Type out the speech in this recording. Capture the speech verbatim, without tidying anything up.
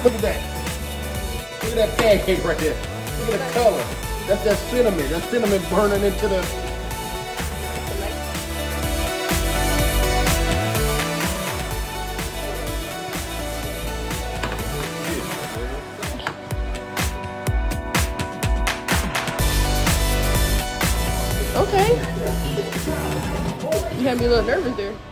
Look at that. Look at that pancake right there. Look at the color. That's that cinnamon. That cinnamon burning into the... Okay. You had me a little nervous there.